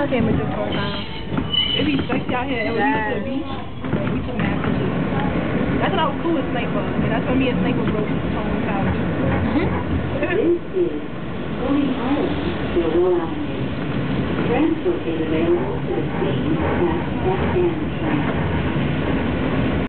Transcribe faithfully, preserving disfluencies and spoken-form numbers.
took images for a time. It be sexy out here. And when we went to the beach, we took mad pictures. That's what I was cool with Snake was. And that's when me and Snake was broke on the couch. This is Coney Island, the Will Avenue. Transport is available to the Queen at F N train.